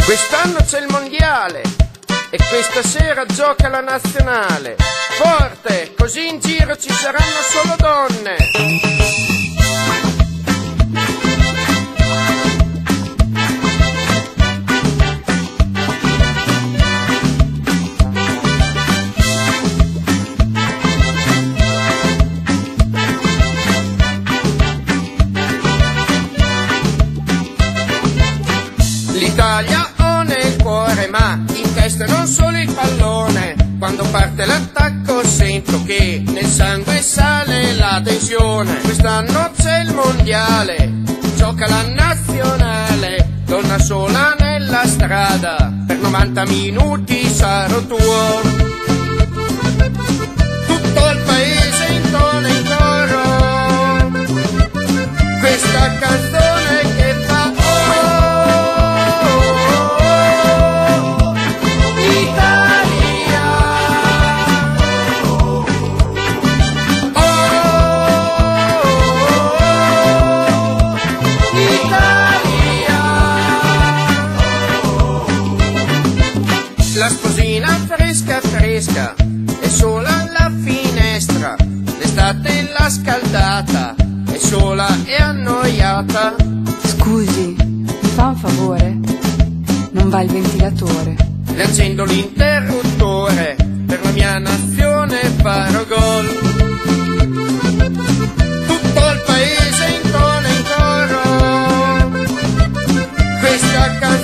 Quest'anno c'è il mondiale e questa sera gioca la nazionale. Forte, così in giro ci saranno solo donne. L'Italia ho nel cuore, ma in testa non solo il pallone. Quando parte l'attacco sento che nel sangue sale la tensione. Quest'anno c'è il mondiale, gioca la nazionale. Donna sola nella strada, per 90 minuti sarò tuo. Tutto il paese intona in coro questa canzone che fa la sposina fresca fresca è sola alla finestra, l'estate l'ha scaldata, è sola e annoiata. Scusi, mi fa un favore? Non va il ventilatore? Le accendo l'interruttore, per la mia nazione farò gol. Tutto il paese intona in coro questa canzone